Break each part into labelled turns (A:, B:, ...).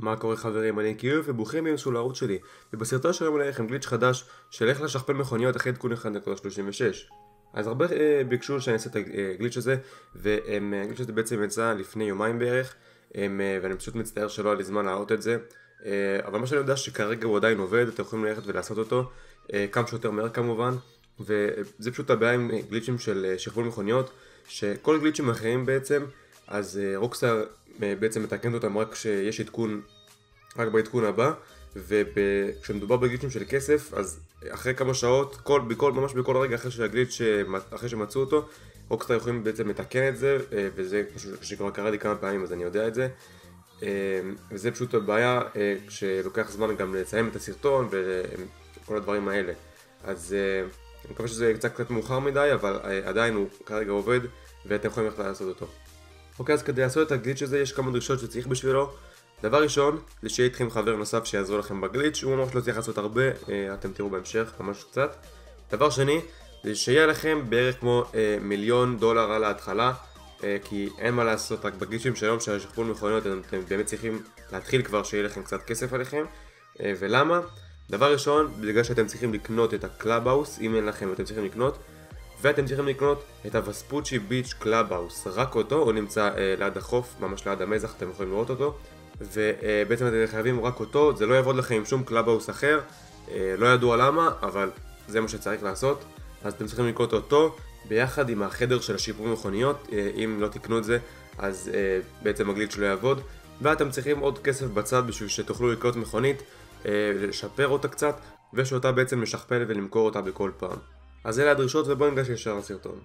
A: מה קורה חברים, אני קיו וברוכים הבאים לערוץ שלי. ובסרטון שלנו אני אראה לכם גליץ' חדש של איך לשכפל מכוניות אחרי עדכון 1.36. אז הרבה ביקשו שאני אעשה את הגליץ' הזה, והגליץ' הזה בעצם יצא לפני יומיים בערך, ואני פשוט מצטער שלא היה לי זמן להראות את זה. אבל מה שאני יודע שכרגע הוא עדיין עובד, אתם יכולים ללכת ולעשות אותו כמה שיותר מהר כמובן. וזה פשוט הבעיה עם גליצ'ים של שכפול מכוניות, שכל גליצ'ים אחרים בעצם, אז רוקסטאר בעצם מתקנת אותם רק כשיש עדכון, רק בעדכון הבא. וכשמדובר בגליצ'ים של כסף, אז אחרי כמה שעות, ממש בכל רגע אחרי שמצאו אותו, רוקסטאר יכולים בעצם לתקן את זה, וזה משהו שכבר קרה לי כמה פעמים אז אני יודע את זה. וזה פשוט הבעיה שלוקח זמן גם לסיים את הסרטון וכל הדברים האלה. אז אני מקווה שזה קצת מאוחר מדי, אבל עדיין הוא כרגע עובד ואתם יכולים ללכת לעשות אותו. אוקיי, אז כדי לעשות את הגליץ' הזה יש כמה דרישות שצריך בשבילו. דבר ראשון, זה שיהיה איתכם חבר נוסף שיעזור לכם בגליץ', הוא ממש לא צריך לעשות הרבה, אתם תראו בהמשך ממש קצת. דבר שני, זה שיהיה לכם בערך כמו $1,000,000 על ההתחלה, כי אין מה לעשות, רק בגליצ'ים של היום של שכפול מכוניות אתם באמת צריכים להתחיל כבר שיהיה לכם קצת כסף עליכם. ולמה? דבר ראשון, בגלל שאתם צריכים לקנות את הקלאבהאוס, אם אין לכם אתם צריכים לקנות, ואתם צריכים לקנות את הווספוצ'י ביץ' קלאבהאוס, רק אותו, הוא נמצא ליד החוף, ממש ליד המזח, אתם יכולים לראות אותו, ובעצם אתם חייבים רק אותו, זה לא יעבוד לכם עם שום קלאבהאוס אחר, לא ידוע למה, אבל זה מה שצריך לעשות. אז אתם צריכים לקנות אותו ביחד עם החדר של השיפור מכוניות, אם לא תקנו את זה, אז בעצם הגליץ' לא יעבוד, ואתם צריכים עוד כסף בצד בשביל שתוכלו לקנות מכונית, לשפר אותה קצת, ושאותה בעצם לשכפל ולמכור אותה בכל פעם. אז אלה הדרישות ובואו ניגש ישר לסרטון.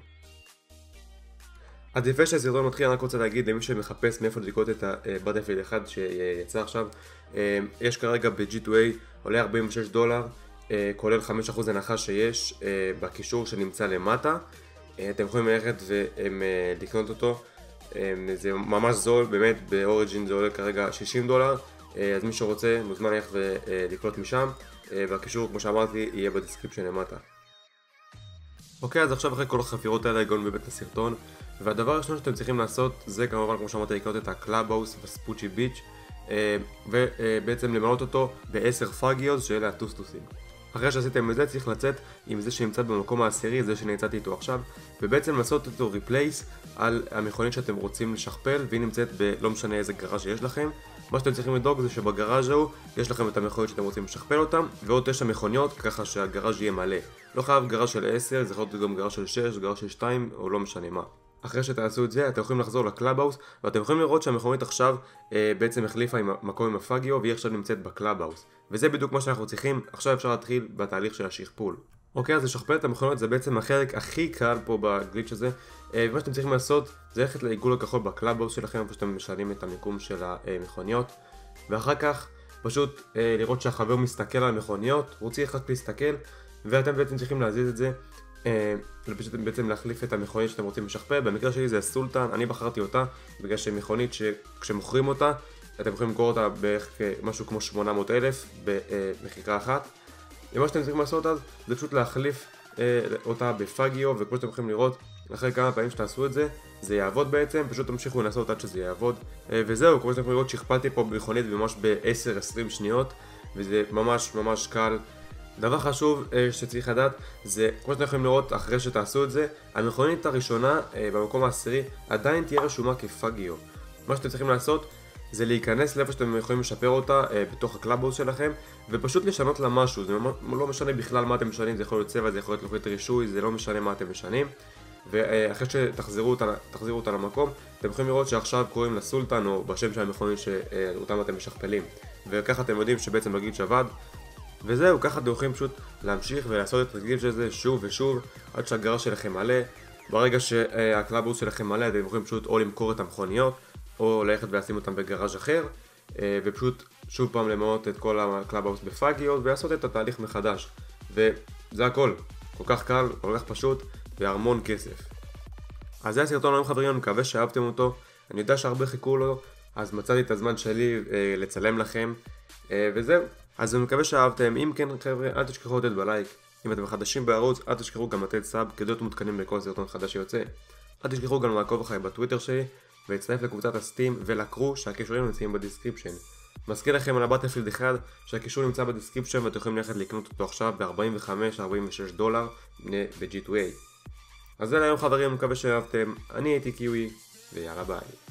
A: אז לפני שהסרטון מתחיל אני רק רוצה להגיד למי שמחפש מאיפה לקנות את הבטלפילד 1 שיצא עכשיו, יש כרגע ב-G2A עולה $46, כולל 5% הנחה שיש בקישור שנמצא למטה. אתם יכולים ללכת ולקנות אותו, זה ממש זול, באמת באוריג'ין זה עולה כרגע $60, אז מי שרוצה מוזמן ללכת ולקנות משם, והקישור כמו שאמרתי יהיה בדיסקריפשן למטה. אוקיי, אז עכשיו אחרי כל החפירות האלה הגענו באמת לסרטון, והדבר הראשון שאתם צריכים לעשות זה כמובן כמו שאמרתי לקנות את הקלאבהאוס וספוצ'י ביץ', ובעצם למלות אותו ב10 פאגיוז שאלה הטוסטוסים. אחרי שעשיתם את זה צריך לצאת עם זה שנמצא במקום העשירי, זה שנמצאתי איתו עכשיו, ובעצם לעשות אותו ריפלייס על המכונית שאתם רוצים לשכפל, והיא נמצאת בלא משנה איזה גראז' יש לכם. מה שאתם צריכים לדאוג זה שבגראז' ההוא יש לכם את המכונית שאתם רוצים לשכפל אותם, ועוד 9 מכוניות ככה שהגראז' יהיה מלא. לא חייב גראז' של 10, זה יכול להיות גם גראז' של 6, גראז' של 2 או לא משנה מה. אחרי שתעשו את זה אתם יכולים לחזור לקלאבהאוס, ואתם יכולים לראות שהמכונית עכשיו בעצם החליפה עם מקום עם הפאגיו, והיא עכשיו נמצאת בקלאבהאוס. וזה בדיוק מה שאנחנו צריכים. עכשיו אפשר להתחיל בתהליך של השכפול. אוקיי, אז לשכפל את המכוניות זה בעצם החלק הכי קל פה בגליץ' הזה, ומה שאתם צריכים לעשות זה ללכת לעיגול הכחול בקלאבהאוס שלכם, איפה שאתם משנים את המיקום של המכוניות, ואחר כך פשוט לראות שהחבר מסתכל על המכוניות, הוא צריך רק להסתכל, ואתם בעצם צריכים להזיז את זה, פשוט בעצם להחליף את המכונית שאתם רוצים לשכפל. במקרה שלי זה הסולטן, אני בחרתי אותה בגלל שמכונית שכשמוכרים אותה אתם יכולים למכור אותה בערך משהו כמו 800,000 במחיקה אחת. ומה שאתם צריכים לעשות אז זה פשוט להחליף אותה בפאגיו, וכמו שאתם יכולים לראות אחרי כמה פעמים שתעשו את זה זה יעבוד בעצם, פשוט תמשיכו לנסות עד שזה יעבוד. וזהו, כמו שאתם יכולים לראות שכפלתי פה מכונית ממש ב-10-20 שניות, וזה ממש קל. דבר חשוב שצריך לדעת זה, כמו שאתם יכולים לראות אחרי שתעשו את זה, המכונית הראשונה במקום העשירי עדיין תהיה רשומה כפאגיו. מה שאתם צריכים לעשות זה להיכנס לאיפה שאתם יכולים לשפר אותה בתוך הקלאבהאוס שלכם, ופשוט לשנות לה משהו. זה לא משנה בכלל מה אתם משנים, זה יכול להיות צבע, זה יכול להיות לוחית רישוי, זה לא משנה מה אתם משנים. ואחרי שתחזירו אותה למקום, אתם יכולים לראות שעכשיו קוראים לסולטן או בשם של המכונית שאותם אתם משכפלים, וככה אתם יודעים שבעצם הגליץ' עבד. וזהו, ככה אתם יכולים פשוט להמשיך ולעשות את הגליץ' הזה שוב ושוב עד שהגראז' שלכם מלא. ברגע שהקלאבהאוס שלכם מלא אתם יכולים פשוט או למכור את המכוניות או ללכת ולשים אותם בגראז' אחר, ופשוט שוב פעם למנות את כל הקלאבהאוס בפאגיות ולעשות את התהליך מחדש. וזה הכל, כל כך קל, כל כך פשוט והרמון כסף. אז זה הסרטון היום חברים, אני מקווה שאהבתם אותו. אני יודע שהרבה חיכו לו, אז מצאתי את הזמן שלי לצלם לכם, וזהו. אז אני מקווה שאהבתם. אם כן חבר'ה, אל תשכחו לתת בלייק. אם אתם חדשים בערוץ, אל תשכחו גם לתת סאב כדי להיות מותקנים בכל סרטון חדש שיוצא. אל תשכחו גם לעקוב אחרי בטוויטר שלי ולהצטרף לקבוצת הסטים ולקרו שהקישורים נמצאים בדיסקריפשן. מזכיר לכם על הבטלפילד 1 שהקישור נמצא בדיסקריפשן ואתם יכולים ללכת לקנות אותו עכשיו ב-45-46 דולר ב-G2A. אז זה להיום חברים, מקווה שאהבתם, אני הייתי קיווי ויאללה ביי.